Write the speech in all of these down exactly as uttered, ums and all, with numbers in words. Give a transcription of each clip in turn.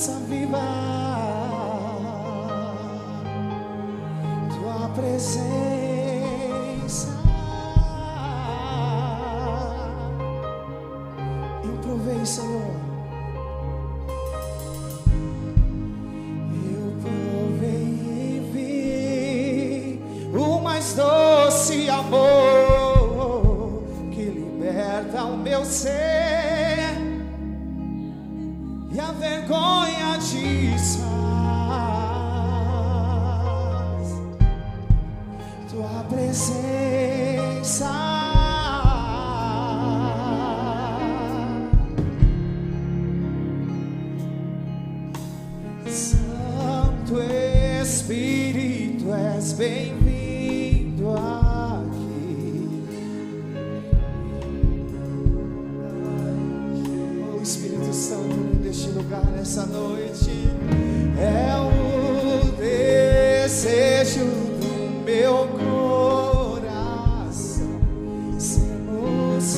esperança viva, tua presença. Eu provei, Senhor. Eu provei e vi o mais doce amor que liberta o meu ser e a vergonha desfaz. Tua presença, Santo Espírito, és bem-vindo aqui. O Espírito Santo neste lugar, nessa noite, é o desejo do meu coração. Sermos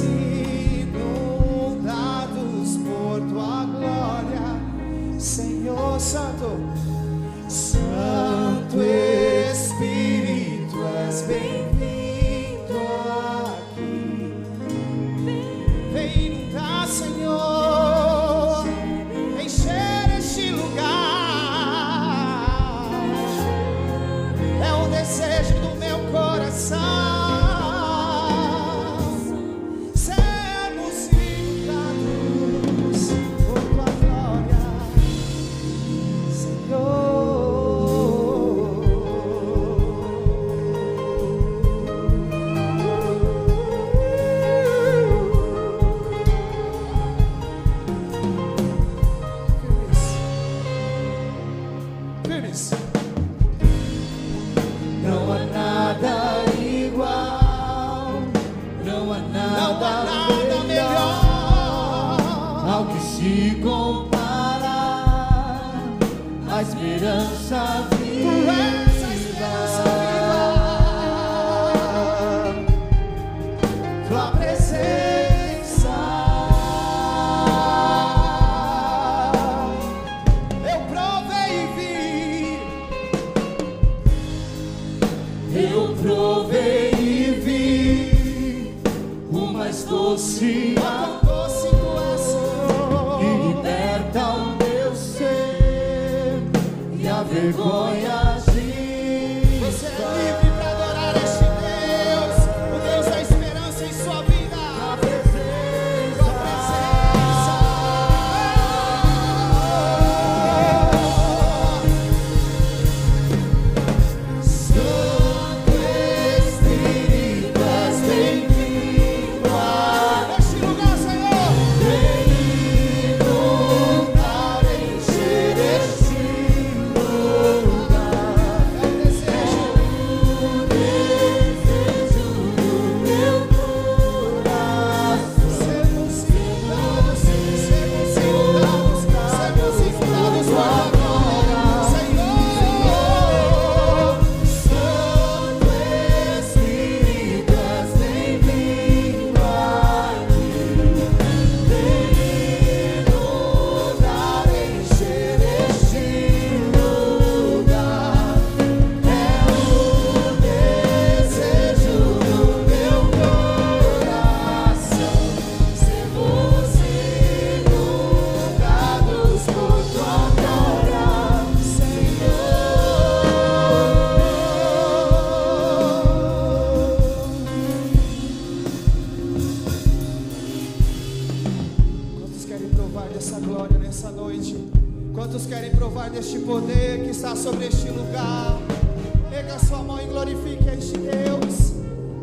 inundados por tua glória, Senhor Santo. Santo Espírito, és bem-vindo aqui. Vem inundar, Senhor, encher este lugar. É o desejo do meu coração. Sermos inundados por tua glória, Senhor. Não há nada igual, não há nada, não há nada melhor ao que se compara a esperança viva. essa esperança viva, tua presença. Eu provei e vi, Eu provei e vi o mais doce amor quão doce tu és, Senhor. que liberta o meu ser e a vergonha Você é livre para adorar este Deus, o Deus da esperança em sua vida. a presença. Tua presença. Santo Espírito, és bem-vindo aqui. Neste lugar, Senhor. Vem inundar, encher este lugar. É o desejo. O desejo do meu coração. Sermos inundados, sermos inundados, sermos inundados por tua glória, Senhor. Santo Espírito, és bem-vindo aqui. Vem inundar, encher este lugar. É o desejo do meu coração. Sermos inundados por tua glória, Quantos querem provar dessa glória nessa noite? Quantos querem provar deste poder que está sobre este lugar? Erga sua mão e glorifique a este Deus.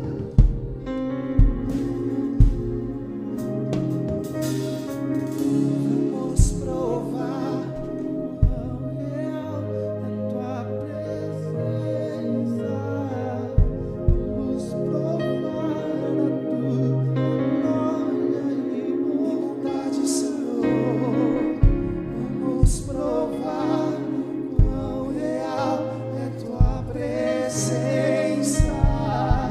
Vamos provar quão real é tua presença. Vamos provar a tua glória e bondade, Senhor. Vamos provar quão real é tua presença.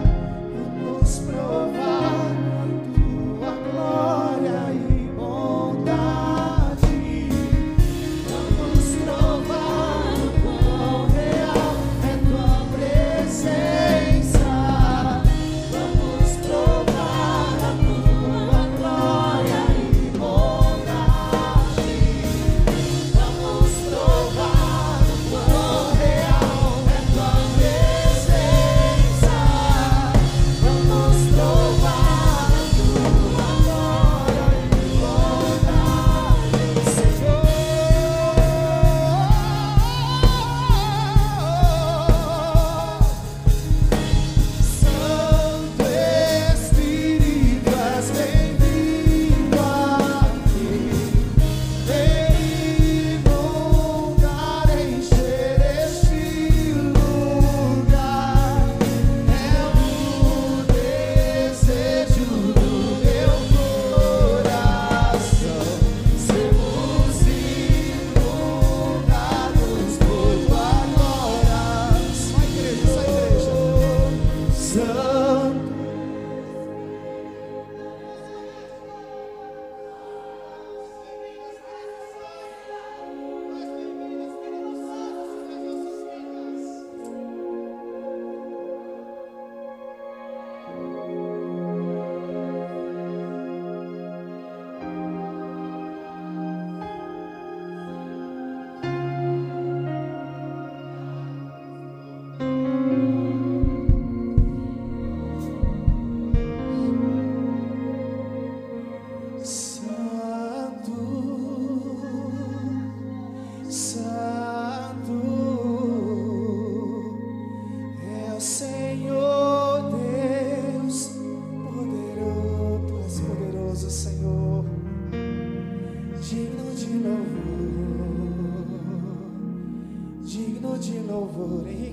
louvor, Henrique.